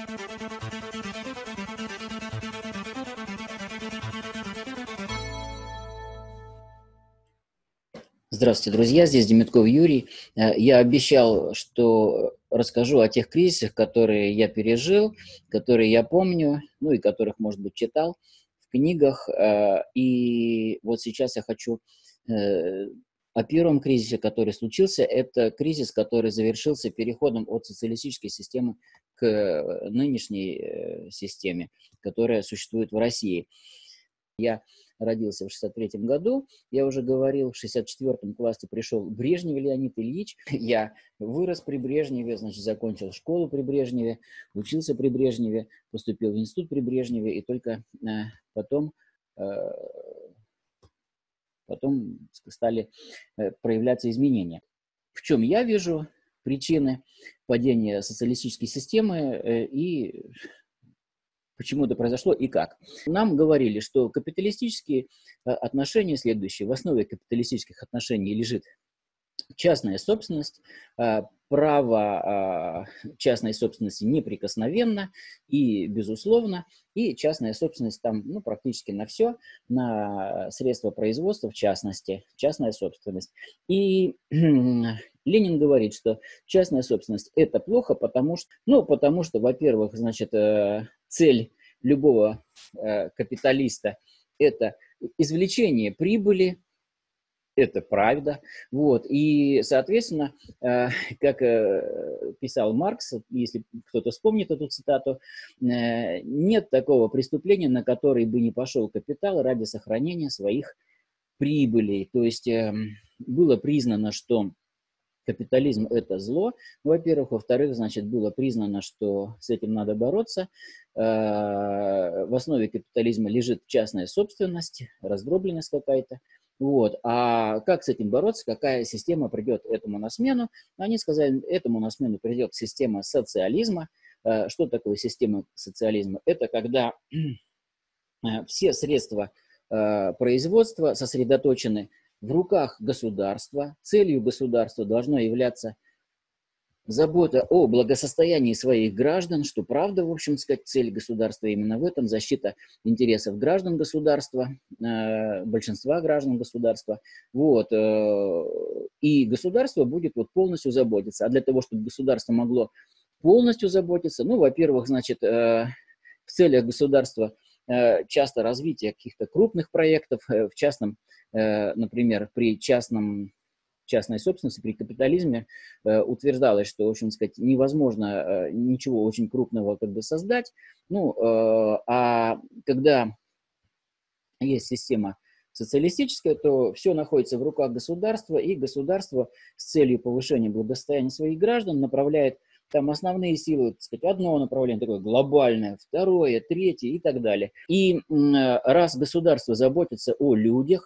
Здравствуйте, друзья, здесь Демитков Юрий. Я обещал, что расскажу о тех кризисах, которые я пережил, которые я помню, ну и которых, может быть, читал в книгах. И вот сейчас я хочу о первом кризисе, который случился. Это кризис, который завершился переходом от социалистической системы к нынешней системе, которая существует в России. Я родился в 1963 году, я уже говорил, в 1964 классе пришел Брежнев Леонид Ильич, я вырос при Брежневе, значит, закончил школу при Брежневе, учился при Брежневе, поступил в институт при Брежневе, и только потом стали проявляться изменения. В чем я вижу причины падения социалистической системы и почему это произошло и как. Нам говорили, что капиталистические отношения следующие. В основе капиталистических отношений лежит частная собственность, право частной собственности неприкосновенно и безусловно, и частная собственность там практически на все, на средства производства в частности, частная собственность. И Ленин говорит, что частная собственность это плохо, потому что, во-первых, значит, цель любого капиталиста это извлечение прибыли, это правда. Вот. И, соответственно, как писал Маркс, если кто-то вспомнит эту цитату, нет такого преступления, на которое бы не пошел капитал ради сохранения своих прибылей. То есть было признано, что капитализм – это зло, во-первых. Во-вторых, значит, было признано, что с этим надо бороться. В основе капитализма лежит частная собственность, раздробленность какая-то. Вот. А как с этим бороться, какая система придет этому на смену? Они сказали, этому на смену придет система социализма. Что такое система социализма? Это когда все средства производства сосредоточены в руках государства. Целью государства должно являться забота о благосостоянии своих граждан, что правда, в общем сказать, цель государства именно в этом, защита интересов граждан государства, большинства граждан государства. Вот. И государство будет полностью заботиться. А для того, чтобы государство могло полностью заботиться, во-первых, значит, в целях государства часто развитие каких-то крупных проектов, в частном, например, при частной собственности, при капитализме утверждалось, что, в общем сказать, невозможно ничего очень крупного создать. А когда есть система социалистическая, то все находится в руках государства, и государство с целью повышения благосостояния своих граждан направляет там основные силы, так сказать, одно направление такое глобальное, второе, третье и так далее. И раз государство заботится о людях,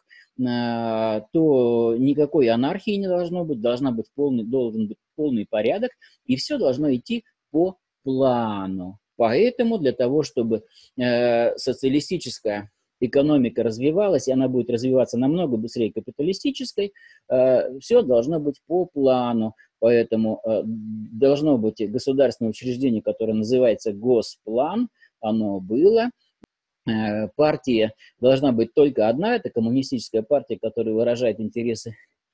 то никакой анархии не должно быть, должен быть полный порядок, и все должно идти по плану. Поэтому для того, чтобы социалистическая экономика развивалась, и она будет развиваться намного быстрее капиталистической, все должно быть по плану. Поэтому должно быть государственное учреждение, которое называется Госплан, оно было. Партия должна быть только одна, это коммунистическая партия, которая выражает интересы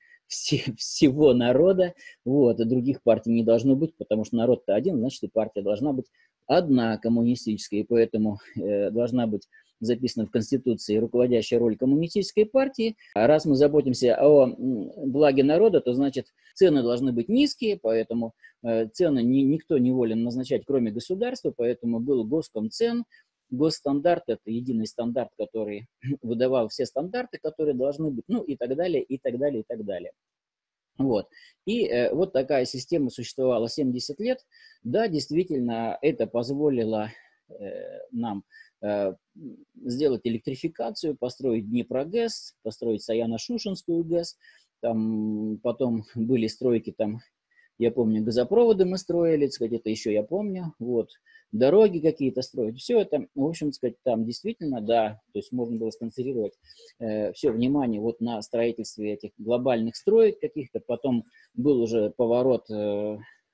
всего народа. Вот, и других партий не должно быть, потому что народ-то один, значит, и партия должна быть одна коммунистическая, и поэтому должна быть записана в Конституции руководящая роль коммунистической партии. А раз мы заботимся о благе народа, то, значит, цены должны быть низкие, поэтому цены никто не волен назначать, кроме государства, поэтому был Госкомцен. Госстандарт – это единый стандарт, который выдавал все стандарты, которые должны быть, и так далее, и так далее, и так далее. Вот. И вот такая система существовала 70 лет. Да, действительно, это позволило нам сделать электрификацию, построить Днепрогэс, построить Саяно-Шушенскую ГЭС. Там потом были стройки, там, я помню, газопроводы мы строили, так сказать, это еще я помню. Вот. Дороги какие-то строить. Все это, в общем сказать, там действительно, да, то есть можно было сконцентрировать все внимание вот на строительстве этих глобальных строек каких-то. Потом был уже поворот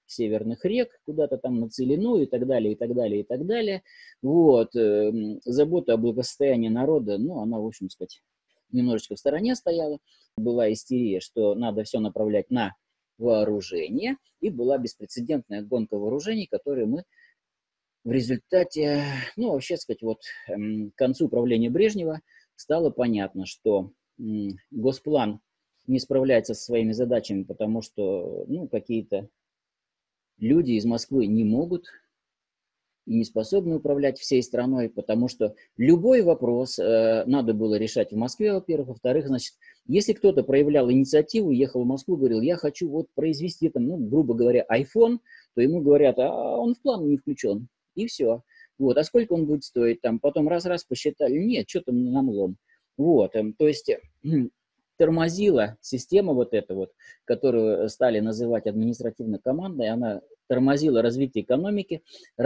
северных рек куда-то там на Целину и так далее, и так далее, и так далее. Вот. Забота о благосостоянии народа, ну, она, в общем сказать, немножечко в стороне стояла. Была истерия, что надо все направлять на вооружение, и была беспрецедентная гонка вооружений, которую мы в результате, ну, вообще сказать, вот к концу правления Брежнева стало понятно, что Госплан не справляется со своими задачами, потому что, ну, какие-то люди из Москвы не могут и не способны управлять всей страной, потому что любой вопрос надо было решать в Москве, во-первых. Во-вторых, значит, если кто-то проявлял инициативу, ехал в Москву, говорил, я хочу вот произвести там, ну, грубо говоря, iPhone, то ему говорят, а он в план не включен. И все. Вот. А сколько он будет стоить там? Потом раз-раз посчитали, нет, что-то нам лом. Вот. То есть тормозила система вот эта вот, которую стали называть административной командой, она тормозила развитие экономики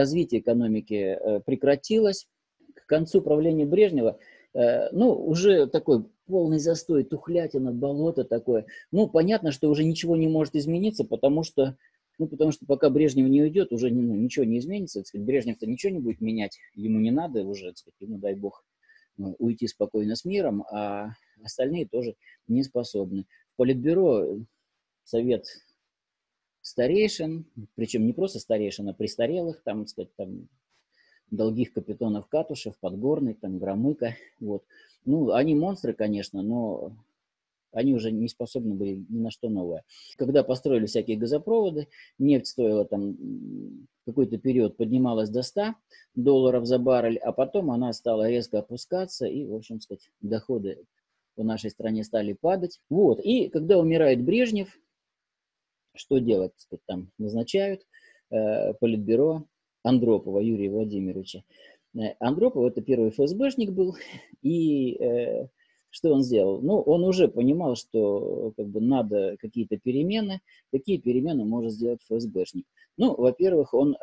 прекратилось. К концу правления Брежнева, ну, уже такой полный застой, тухлятина, болото такое. Ну, понятно, что уже ничего не может измениться, потому что пока Брежнев не уйдет, уже ничего не изменится. Брежнев-то ничего не будет менять, ему не надо уже, ему, дай бог, уйти спокойно с миром, а остальные тоже не способны. В Политбюро совет старейшин, причем не просто старейшин, а престарелых, там, сказать, там, долгих капитанов Катушев, Подгорный, там, Громыко, вот. Ну, они монстры, конечно, но они уже не способны были ни на что новое. Когда построили всякие газопроводы, нефть стоила там какой-то период, поднималась до $100 за баррель, а потом она стала резко опускаться, и, в общем сказать, доходы в нашей стране стали падать. Вот. И когда умирает Брежнев, что делать? Там назначают Политбюро Андропова Юрия Владимировича. Андропов это первый ФСБшник был, и что он сделал? Ну, он уже понимал, что как бы надо какие-то перемены. Какие перемены может сделать ФСБшник? Ну, во-первых, он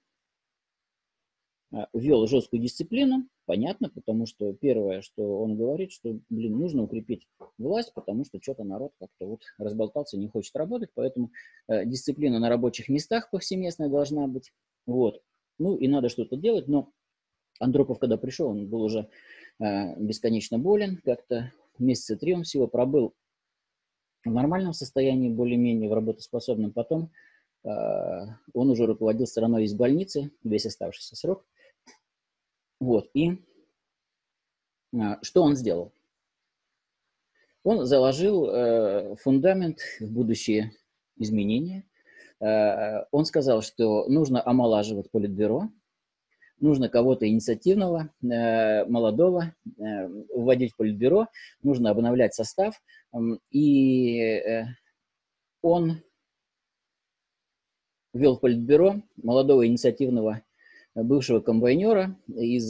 ввел жесткую дисциплину, понятно, потому что первое, что он говорит, что, нужно укрепить власть, потому что что-то народ как-то вот разболтался, не хочет работать, поэтому дисциплина на рабочих местах повсеместная должна быть. Вот. Ну, и надо что-то делать, но Андропов, когда пришел, он был уже бесконечно болен, как-то месяца 3 он всего пробыл в нормальном состоянии, более-менее в работоспособном. Потом он уже руководил страной из больницы весь оставшийся срок. Вот, и что он сделал? Он заложил фундамент в будущие изменения. Он сказал, что нужно омолаживать Политбюро, нужно кого-то инициативного, молодого вводить в Политбюро, нужно обновлять состав. И он ввел в Политбюро молодого инициативного бывшего комбайнера из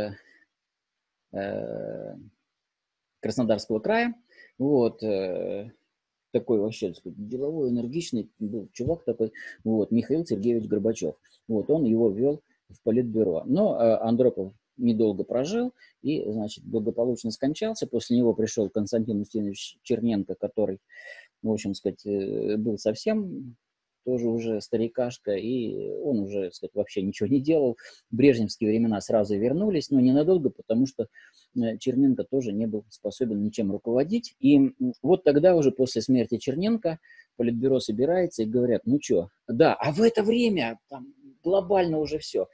Краснодарского края. Вот, такой вообще, так сказать, деловой, энергичный был чувак такой, вот, Михаил Сергеевич Горбачев. Вот, он его ввел в Политбюро. Но Андропов недолго прожил и, значит, благополучно скончался. После него пришел Константин Устинович Черненко, который, в общем сказать, был совсем тоже уже старикашка, и он уже, так сказать, вообще ничего не делал. Брежневские времена сразу вернулись, но ненадолго, потому что Черненко тоже не был способен ничем руководить. И вот тогда уже после смерти Черненко Политбюро собирается и говорят, ну что, да, а в это время там глобально уже все.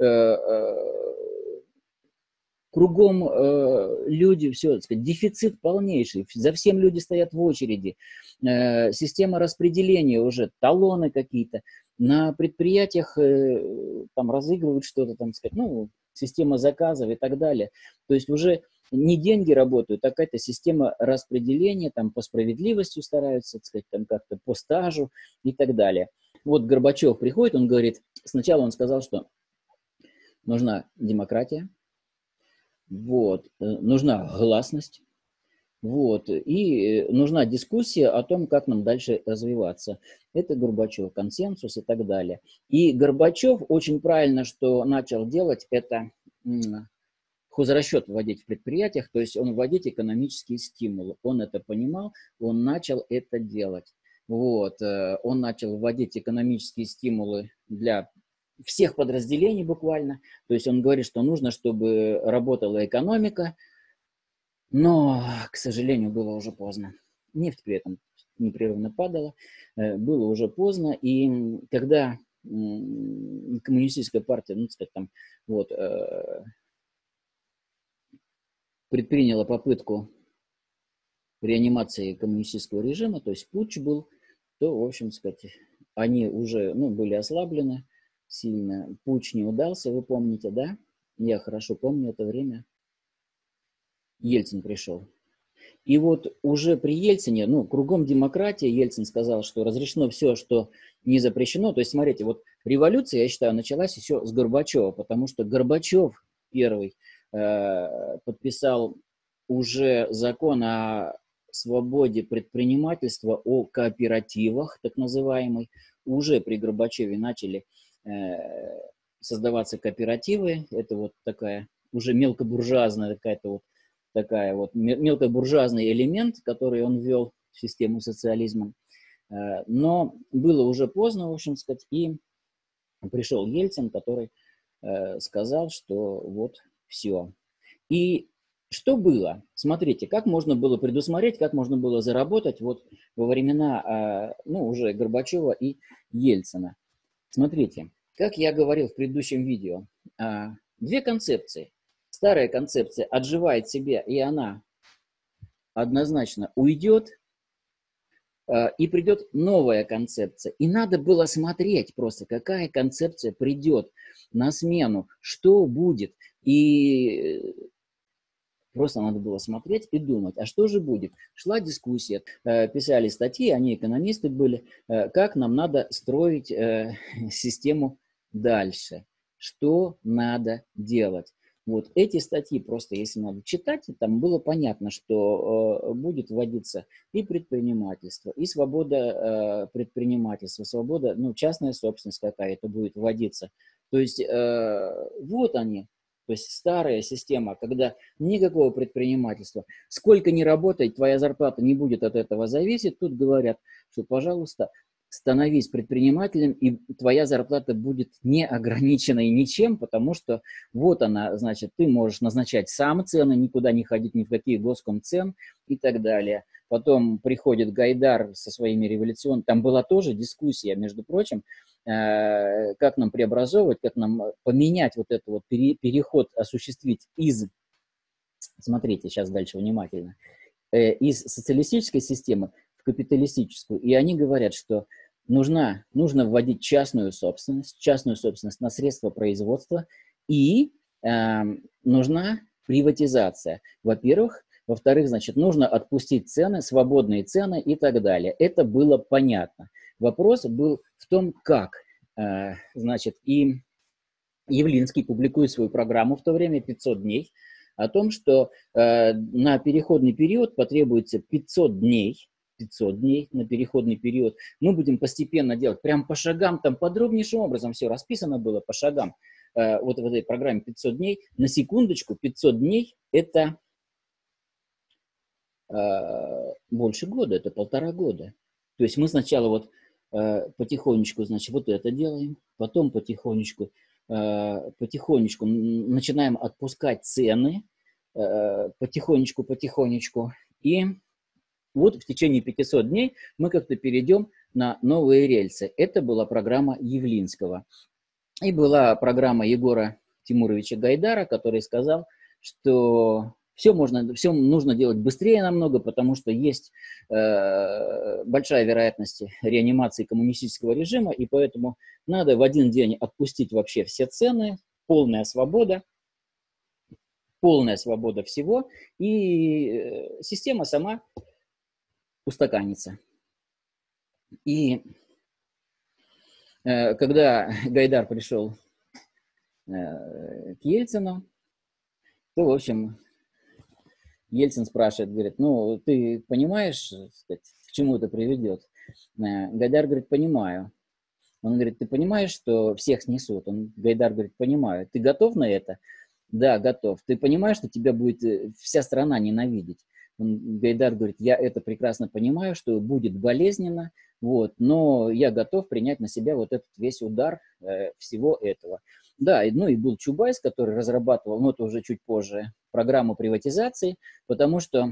Кругом люди, все, так сказать, дефицит полнейший, за всем люди стоят в очереди, система распределения уже, талоны какие-то, на предприятиях там разыгрывают что-то, там, сказать, ну, система заказов и так далее. То есть уже не деньги работают, а какая-то система распределения, там по справедливости стараются, так сказать, там как-то по стажу и так далее. Вот Горбачев приходит, он говорит, сначала он сказал, что нужна демократия, вот, нужна гласность, вот, и нужна дискуссия о том, как нам дальше развиваться. Это Горбачев, консенсус и так далее. И Горбачев очень правильно, что начал делать, это хозрасчет вводить в предприятиях, то есть он вводить экономические стимулы. Он это понимал, он начал это делать. Вот, он начал вводить экономические стимулы для всех подразделений буквально. То есть он говорит, что нужно, чтобы работала экономика, но, к сожалению, было уже поздно. Нефть при этом непрерывно падала, было уже поздно, и когда коммунистическая партия, ну, так сказать, там, вот, предприняла попытку реанимации коммунистического режима, то есть путч был, то, в общем сказать, они уже, ну, были ослаблены сильно. Путч не удался, вы помните, да? Я хорошо помню это время. Ельцин пришел. И вот уже при Ельцине, ну, кругом демократия, Ельцин сказал, что разрешено все, что не запрещено. То есть, смотрите, вот революция, я считаю, началась еще с Горбачева, потому что Горбачев первый подписал уже закон о свободе предпринимательства, о кооперативах, так называемый. Уже при Горбачеве начали создаваться кооперативы. Это вот такая уже мелкобуржуазная какая-то вот такая вот мелкобуржуазный элемент, который он ввел в систему социализма. Но было уже поздно, в общем сказать, и пришел Ельцин, который сказал, что вот все. И что было? Смотрите, как можно было предусмотреть, как можно было заработать вот во времена, ну, уже Горбачева и Ельцина. Смотрите, как я говорил в предыдущем видео, две концепции. Старая концепция отживает себя, и она однозначно уйдет, и придет новая концепция. И надо было смотреть просто, какая концепция придет на смену, что будет. И просто надо было смотреть и думать, а что же будет? Шла дискуссия, писали статьи, они экономисты были, как нам надо строить систему дальше, что надо делать. Вот эти статьи просто, если надо читать, там было понятно, что будет вводиться и предпринимательство, и свобода предпринимательства, свобода, ну, частная собственность какая-то будет вводиться. То есть вот они. То есть старая система, когда никакого предпринимательства, сколько ни работай, твоя зарплата не будет от этого зависеть. Тут говорят, что, пожалуйста, становись предпринимателем, и твоя зарплата будет не ограниченной ничем, потому что вот она, значит, ты можешь назначать сам цены, никуда не ходить ни в какие госкомцен и так далее. Потом приходит Гайдар со своими революционными, там была тоже дискуссия, между прочим, как нам преобразовывать, как нам поменять вот этот вот переход, осуществить из, смотрите, сейчас дальше внимательно, из социалистической системы в капиталистическую. И они говорят, что нужно вводить частную собственность на средства производства, и нужна приватизация. Во-первых, во-вторых, значит, нужно отпустить цены, свободные цены и так далее. Это было понятно. Вопрос был в том, как. Значит, и Явлинский публикует свою программу в то время «500 дней», о том, что на переходный период потребуется 500 дней на переходный период. Мы будем постепенно делать, прям по шагам, там подробнейшим образом все расписано было по шагам. Вот в этой программе 500 дней. На секундочку, 500 дней – это больше года, это 1,5 года. То есть мы сначала вот потихонечку, значит, вот это делаем, потом потихонечку начинаем отпускать цены, потихонечку, и вот в течение 500 дней мы как-то перейдем на новые рельсы. Это была программа Явлинского. И была программа Егора Тимуровича Гайдара, который сказал, что все нужно делать быстрее намного, потому что есть большая вероятность реанимации коммунистического режима, и поэтому надо в один день отпустить вообще все цены, полная свобода всего, и система сама устаканится. И когда Гайдар пришел к Ельцину, то, в общем, Ельцин спрашивает, говорит, ну, ты понимаешь, сказать, к чему это приведет? Гайдар говорит, понимаю. Он говорит, ты понимаешь, что всех снесут? Гайдар говорит, понимаю. Ты готов на это? Да, готов. Ты понимаешь, что тебя будет вся страна ненавидеть? Гайдар говорит, я это прекрасно понимаю, что будет болезненно, вот, но я готов принять на себя вот этот весь удар всего этого. Да, ну и был Чубайс, который разрабатывал, но это уже чуть позже, программу приватизации, потому что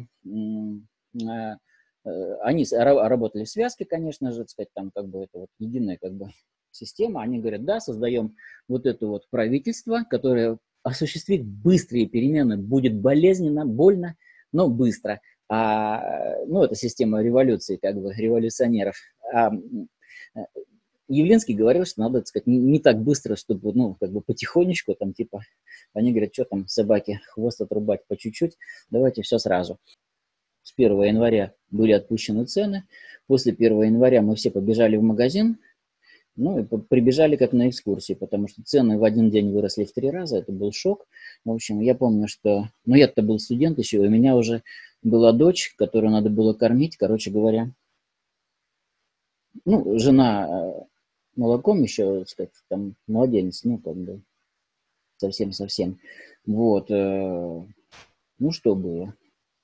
они работали в связке, конечно же, так сказать, там как бы это вот единая как бы система. Они говорят, да, создаем вот это вот правительство, которое осуществит быстрые перемены, будет болезненно, больно, но быстро. Ну, это система революции, как бы, революционеров. Явлинский говорил, что надо, так сказать, не так быстро, чтобы, ну, как бы потихонечку, там, типа, они говорят, что там, собаки, хвост отрубать по чуть-чуть, давайте все сразу. С 1 января были отпущены цены, после 1 января мы все побежали в магазин, ну, и прибежали как на экскурсии, потому что цены в один день выросли в 3 раза, это был шок. В общем, я помню, что... Ну, я-то был студент еще, и у меня уже была дочь, которую надо было кормить, короче говоря. Ну, жена молоком еще, так сказать, там, младенец, ну, как бы, совсем-совсем. Вот. Ну, что было?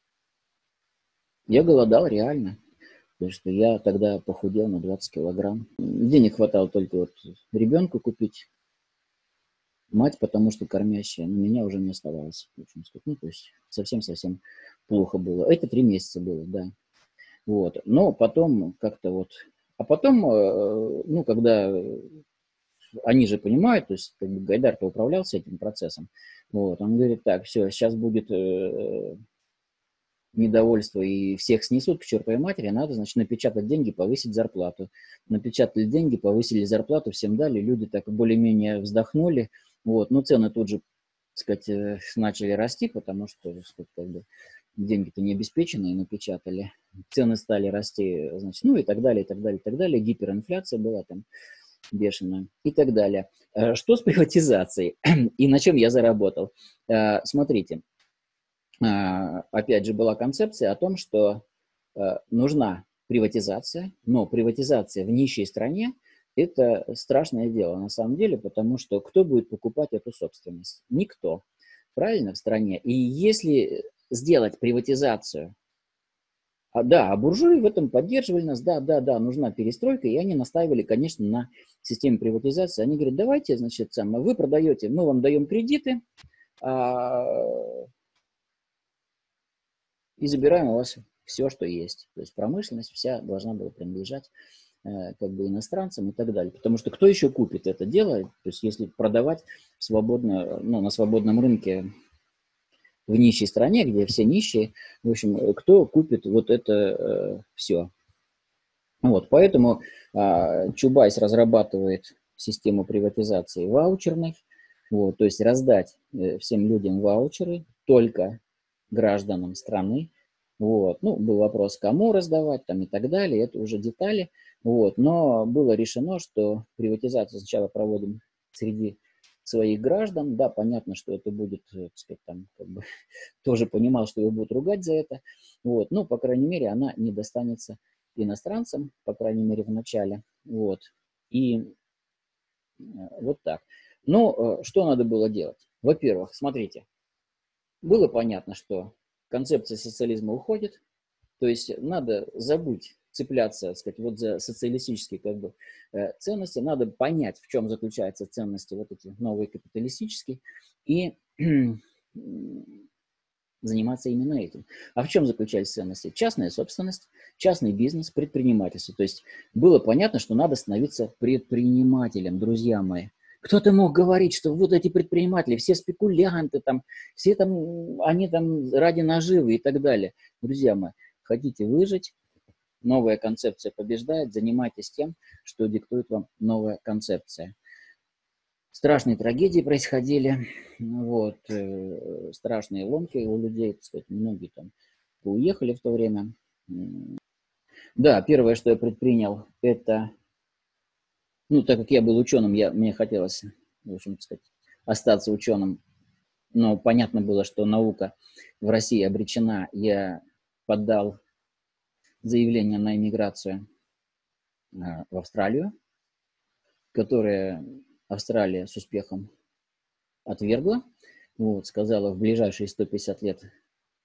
Я голодал реально. Потому что я тогда похудел на 20 килограмм. Денег хватало только вот ребенку купить. Мать, потому что кормящая, но меня уже не оставалось. В общем, ну, то есть совсем-совсем плохо было. Это 3 месяца было, да. Вот. Но потом как-то вот... А потом, ну, когда они же понимают, то есть как бы Гайдар-то управлялся этим процессом, вот, он говорит, так, все, сейчас будет недовольство и всех снесут к чертовой матери, надо, значит, напечатать деньги, повысить зарплату. Напечатали деньги, повысили зарплату, всем дали, люди так более-менее вздохнули, вот, но цены тут же, так сказать, начали расти, потому что, так сказать, как бы деньги-то не обеспеченные напечатали, цены стали расти, значит, ну и так далее, и так далее, и так далее, гиперинфляция была там бешеная и так далее. Что с приватизацией и на чем я заработал? Смотрите, опять же, была концепция о том, что нужна приватизация, но приватизация в нищей стране – это страшное дело на самом деле, потому что кто будет покупать эту собственность? Никто. Правильно, в стране. И если сделать приватизацию, да, а буржуи в этом поддерживали нас, да, нужна перестройка, и они настаивали, конечно, на системе приватизации. Они говорят, давайте, значит, вы продаете, мы вам даем кредиты, и забираем у вас все, что есть. То есть промышленность вся должна была принадлежать как бы иностранцам и так далее. Потому что кто еще купит это дело, то есть если продавать свободно, ну, на свободном рынке в нищей стране, где все нищие, в общем, кто купит вот это все. Вот, поэтому Чубайс разрабатывает систему приватизации ваучерной, вот, то есть раздать всем людям ваучеры, только гражданам страны. Вот. Ну, был вопрос, кому раздавать там и так далее, это уже детали. Вот. Но было решено, что приватизацию сначала проводим среди своих граждан. Да, понятно, что это будет, так сказать, там, как бы, тоже понимал, что его будут ругать за это. Вот. Но, по крайней мере, она не достанется иностранцам, по крайней мере, в начале. Вот. И вот так. Но что надо было делать? Во-первых, смотрите, было понятно, что концепция социализма уходит, то есть надо забыть цепляться, так сказать, вот за социалистические как бы ценности, надо понять, в чем заключаются ценности вот эти новые капиталистические, и заниматься именно этим. А в чем заключались ценности? Частная собственность, частный бизнес, предпринимательство. То есть было понятно, что надо становиться предпринимателем, друзья мои. Кто-то мог говорить, что вот эти предприниматели, все спекулянты, там, все там, они там ради наживы и так далее. Друзья мои, хотите выжить, новая концепция побеждает, занимайтесь тем, что диктует вам новая концепция. Страшные трагедии происходили, вот, страшные ломки у людей, так сказать, многие там уехали в то время. Да, первое, что я предпринял, это, ну, так как я был ученым, мне хотелось, в общем, так сказать, остаться ученым, но понятно было, что наука в России обречена. Я подал заявление на эмиграцию в Австралию, которое Австралия с успехом отвергла. Вот, сказала, в ближайшие 150 лет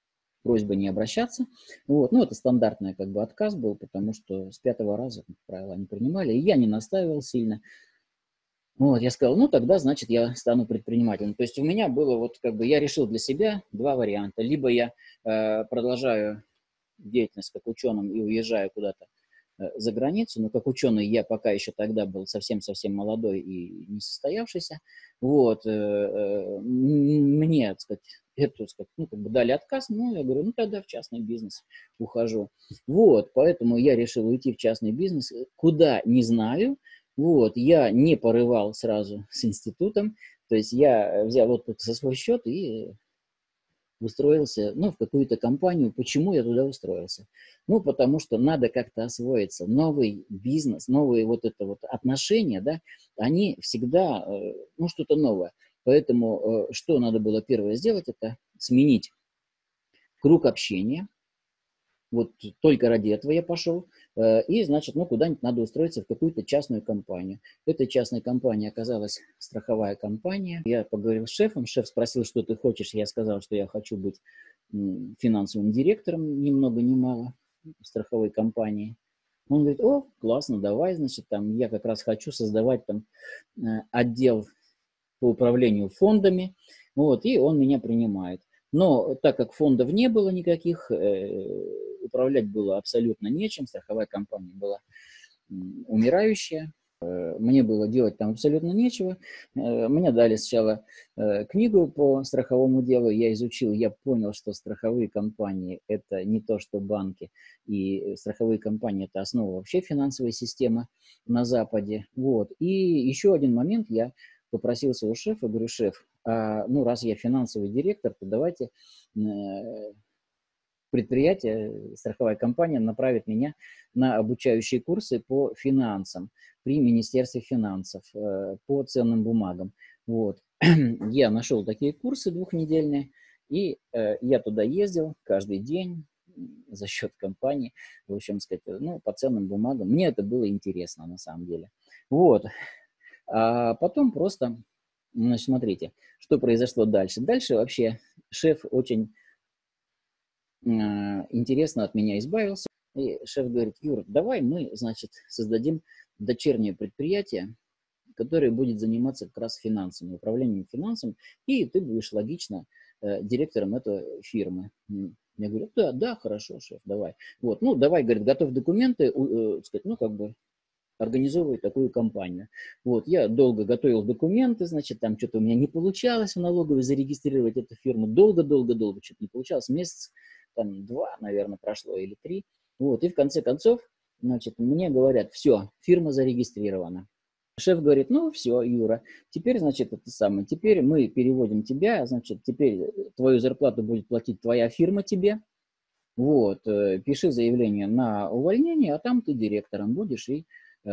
просьбой не обращаться. Вот. Ну, это стандартный как бы отказ был, потому что с 5-го раза, как правило, они принимали, и я не настаивал сильно. Вот, я сказал, ну, тогда, значит, я стану предпринимателем. То есть у меня было вот как бы, я решил для себя два варианта. Либо я продолжаю деятельность как ученым и уезжаю куда-то за границу, но как ученый я пока еще тогда был совсем-совсем молодой и не состоявшийся. Вот, мне, так сказать, эту, так сказать, ну, как бы дали отказ, ну, я говорю, ну, тогда в частный бизнес ухожу. Вот, поэтому я решил уйти в частный бизнес, куда не знаю. Вот, я не порывал сразу с институтом, то есть я взял отпуск за свой счет и устроился, ну, в какую-то компанию. Почему я туда устроился? Ну, потому что надо как-то освоиться. Новый бизнес, новые вот это вот отношения, да, они всегда, ну, что-то новое. Поэтому что надо было первое сделать, это сменить круг общения. Вот только ради этого я пошел. И, значит, ну, куда-нибудь надо устроиться в какую-то частную компанию. Этой частной компанией оказалась страховая компания. Я поговорил с шефом, шеф спросил, что ты хочешь. Я сказал, что я хочу быть финансовым директором, ни много ни мало, страховой компании. Он говорит, о, классно, давай, значит, там, я как раз хочу создавать там отдел по управлению фондами, вот, и он меня принимает. Но так как фондов не было никаких, управлять было абсолютно нечем, страховая компания была умирающая, мне было делать там абсолютно нечего. Мне дали сначала книгу по страховому делу, я изучил, я понял, что страховые компании – это не то, что банки, и страховые компании – это основа вообще финансовой системы на Западе. Вот. И еще один момент, я попросил своего шефа, говорю, шеф, ну раз я финансовый директор, то давайте предприятие, страховая компания направит меня на обучающие курсы по финансам при Министерстве финансов, по ценным бумагам. Вот. Я нашел такие курсы двухнедельные, и я туда ездил каждый день за счет компании, в общем сказать, ну, по ценным бумагам. Мне это было интересно на самом деле. Вот. А потом просто, значит, смотрите, что произошло дальше. Дальше вообще шеф очень интересно от меня избавился. И шеф говорит, Юр, давай мы, значит, создадим дочернее предприятие, которое будет заниматься как раз финансами, управлением финансами, и ты будешь логично директором этой фирмы. Я говорю, да, да, хорошо, шеф, давай. Вот, ну, давай, говорит, готовь документы, сказать, ну, как бы, организовывать такую компанию. Вот, я долго готовил документы, значит, там что-то у меня не получалось в налоговой зарегистрировать эту фирму. Долго-долго-долго что-то не получалось. Месяц, там, 2, наверное, прошло или 3. Вот, и в конце концов, значит, мне говорят, все, фирма зарегистрирована. Шеф говорит, ну, все, Юра, теперь, значит, это самое, теперь мы переводим тебя, значит, теперь твою зарплату будет платить твоя фирма тебе. Вот, пиши заявление на увольнение, а там ты директором будешь, и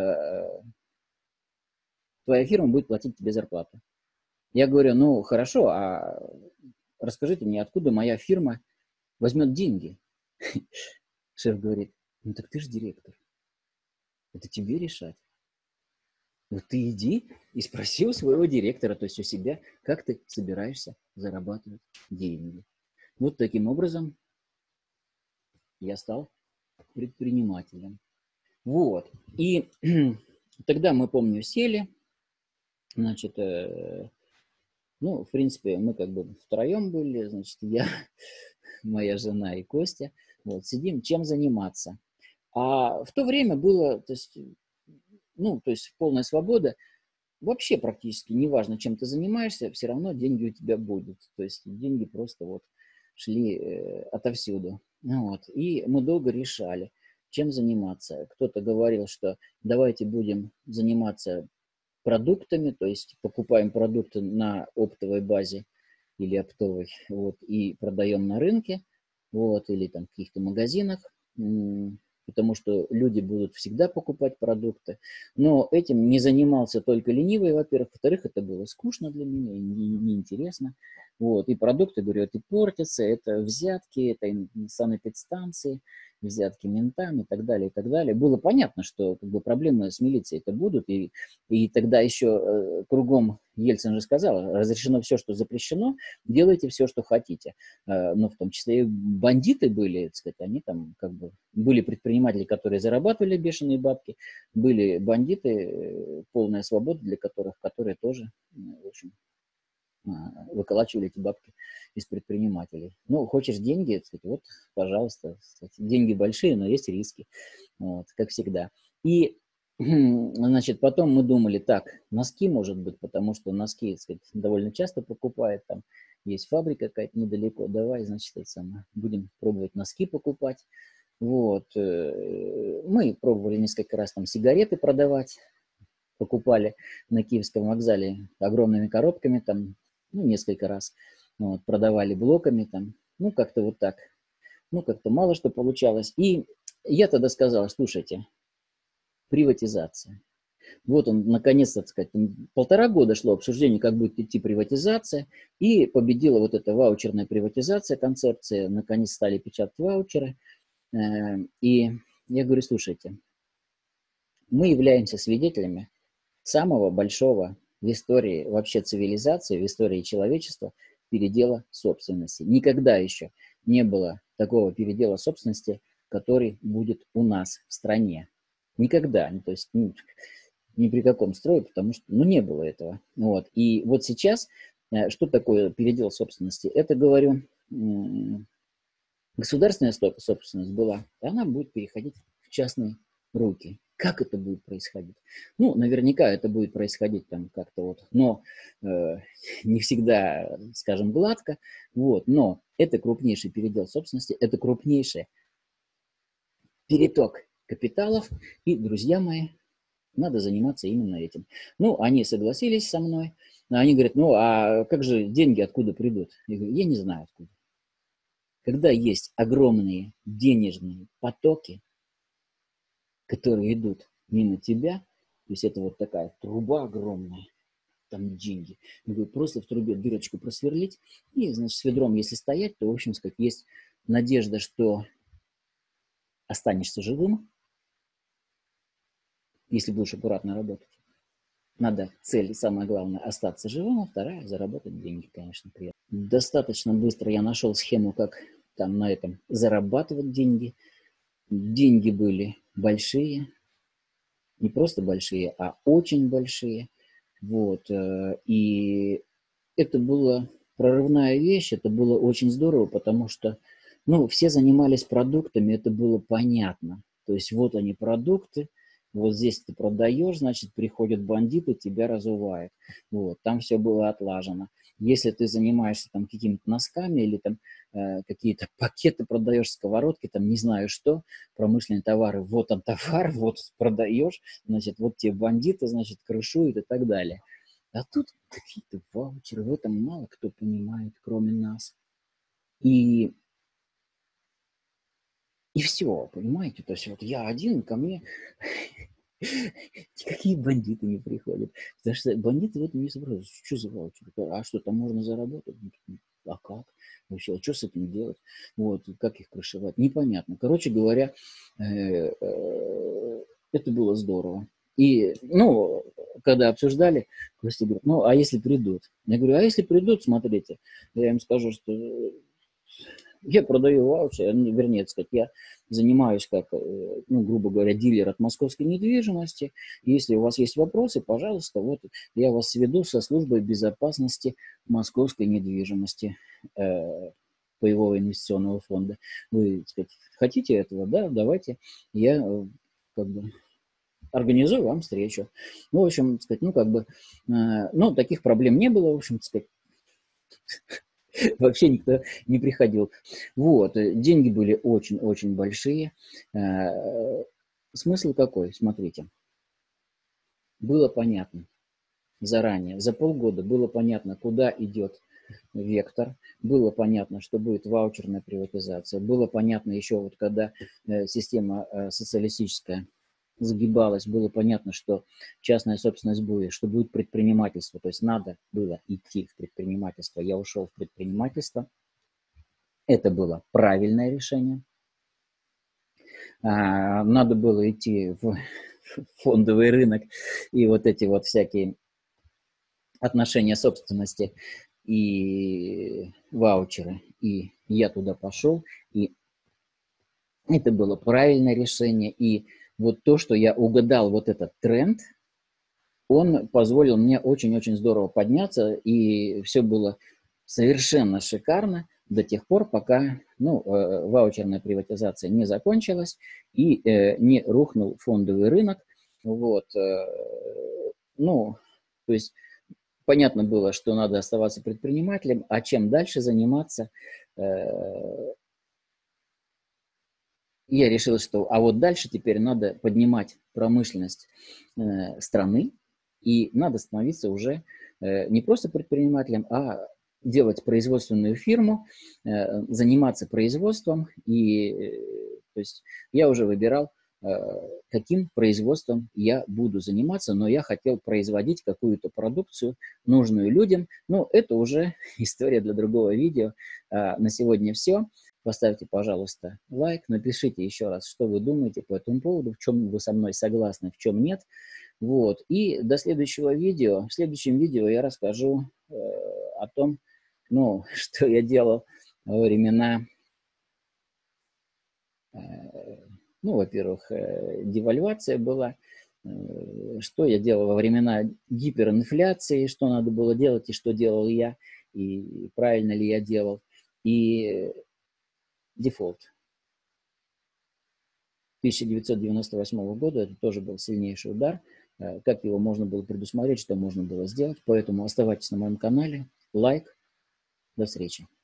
твоя фирма будет платить тебе зарплату. Я говорю, ну хорошо, а расскажите мне, откуда моя фирма возьмет деньги? Шеф говорит, ну так ты же директор, это тебе решать. Вот ты иди и спроси у своего директора, то есть у себя, как ты собираешься зарабатывать деньги. Вот таким образом я стал предпринимателем. Вот. И тогда мы, помню, сели, значит, ну, в принципе, мы как бы втроем были, значит, я, моя жена и Костя, вот, сидим, чем заниматься. А в то время было, то есть, ну, то есть полная свобода, вообще практически неважно, чем ты занимаешься, все равно деньги у тебя будут, то есть деньги просто вот шли отовсюду. Ну, вот. И мы долго решали, чем заниматься. Кто-то говорил, что давайте будем заниматься продуктами, то есть покупаем продукты на оптовой базе или оптовой, вот, и продаем на рынке, вот, или там в каких-то магазинах, потому что люди будут всегда покупать продукты. Но этим не занимался только ленивый, во-первых. Во-вторых, это было скучно для меня, неинтересно. Вот. И продукты, говорю, это портятся, это взятки, это санэпидстанции. взятки ментам и так далее, и так далее. Было понятно, что как бы проблемы с милицией это будут, и тогда еще кругом Ельцин же сказал, разрешено все, что запрещено, делайте все, что хотите. Но в том числе и бандиты были, так сказать, они там как бы были предприниматели, которые зарабатывали бешеные бабки, были бандиты, полная свобода для которых, которые тоже, в общем, выколачивали эти бабки из предпринимателей. Ну, хочешь деньги, так сказать, вот, пожалуйста. Кстати, деньги большие, но есть риски, вот, как всегда. И, значит, потом мы думали, так, носки, может быть, потому что носки, так сказать, довольно часто покупают, там есть фабрика какая-то недалеко, давай, значит, это самое, будем пробовать носки покупать. Вот, мы пробовали несколько раз там сигареты продавать, покупали на Киевском вокзале огромными коробками, там, ну, несколько раз, вот, продавали блоками, там, ну, как-то вот так, ну, как-то мало что получалось. И я тогда сказал, слушайте, приватизация. Вот он, наконец-то, так сказать, 1,5 года шло обсуждение, как будет идти приватизация, и победила вот эта ваучерная приватизация, концепция, наконец стали печатать ваучеры. И я говорю, слушайте, мы являемся свидетелями самого большого в истории вообще цивилизации, в истории человечества передела собственности. Никогда еще не было такого передела собственности, который будет у нас в стране. Никогда. То есть ни при каком строе, потому что не было этого. Вот. И вот сейчас, что такое передел собственности? Это, говорю, государственная собственность была, и она будет переходить в частные руки. Как это будет происходить? Ну, наверняка это будет происходить там как-то вот, но не всегда, скажем, гладко, вот, но это крупнейший передел собственности, это крупнейший переток капиталов, и, друзья мои, надо заниматься именно этим. Ну, они согласились со мной, они говорят, ну, а как же деньги откуда придут? Я говорю, я не знаю откуда. Когда есть огромные денежные потоки, которые идут мимо тебя, то есть это вот такая труба огромная, там деньги. Я говорю, просто в трубе дырочку просверлить, и, значит, с ведром, если стоять, то, в общем сказать, есть надежда, что останешься живым, если будешь аккуратно работать. Надо, цель, самое главное, остаться живым, а вторая – заработать деньги, конечно, приятно. Достаточно быстро я нашел схему, как там на этом зарабатывать деньги. Деньги были большие, не просто большие, а очень большие. Вот. И это была прорывная вещь, это было очень здорово, потому что, ну, все занимались продуктами, это было понятно. То есть вот они продукты, вот здесь ты продаешь, значит, приходят бандиты, тебя разувают. Вот, там все было отлажено. Если ты занимаешься там какими-то носками или там какие-то пакеты продаешь, сковородки, там не знаю что, промышленные товары, вот он товар, вот продаешь, значит, вот те бандиты, значит, крышуют и так далее. А тут какие-то ваучеры, в этом мало кто понимает, кроме нас. И все, понимаете? То есть вот я один, ко мне никакие бандиты не приходят. Потому что бандиты в этом не соображают. Что за ваучеры? А что, там можно заработать? А как? Вообще, а что с этим делать? Вот, как их крышевать? Непонятно. Короче говоря, это было здорово. И, ну, когда обсуждали, Костя говорит, ну, а если придут? Я говорю, а если придут, смотрите, я им скажу, что я продаю ваучер, вернее, так сказать, я занимаюсь как, ну, грубо говоря, дилер от московской недвижимости. Если у вас есть вопросы, пожалуйста, вот я вас сведу со службой безопасности московской недвижимости Паевого инвестиционного фонда. Вы, так сказать, хотите этого? Да, давайте. Я как бы организую вам встречу. Ну, в общем, так сказать, ну, как бы, ну, таких проблем не было, в общем, так сказать, вообще никто не приходил. Вот, деньги были очень-очень большие. Смысл какой? Смотрите, было понятно заранее, за полгода было понятно, куда идет вектор, было понятно, что будет ваучерная приватизация, было понятно еще вот когда система социалистическая загибалась, было понятно, что частная собственность будет, что будет предпринимательство, то есть надо было идти в предпринимательство. Я ушел в предпринимательство, это было правильное решение. надо было идти в фондовый рынок и вот эти вот всякие отношения собственности и ваучеры. И я туда пошел, и это было правильное решение. И вот то, что я угадал вот этот тренд, он позволил мне очень-очень здорово подняться, и все было совершенно шикарно до тех пор, пока ваучерная приватизация не закончилась и не рухнул фондовый рынок. Вот, ну, то есть понятно было, что надо оставаться предпринимателем, а чем дальше заниматься, я решил, что а вот дальше теперь надо поднимать промышленность страны, и надо становиться уже не просто предпринимателем, а делать производственную фирму, заниматься производством. То есть я уже выбирал, каким производством я буду заниматься, но я хотел производить какую-то продукцию, нужную людям. Но это уже история для другого видео. На сегодня все. Поставьте, пожалуйста, лайк, напишите еще раз, что вы думаете по этому поводу, в чем вы со мной согласны, в чем нет. Вот. И до следующего видео. В следующем видео я расскажу о том, что я делал во времена, во-первых, девальвация была, что я делал во времена гиперинфляции, что надо было делать и что делал я, и правильно ли я делал, и дефолт 1998 года, это тоже был сильнейший удар. Как его можно было предусмотреть, что можно было сделать. Поэтому оставайтесь на моем канале. Лайк. До встречи.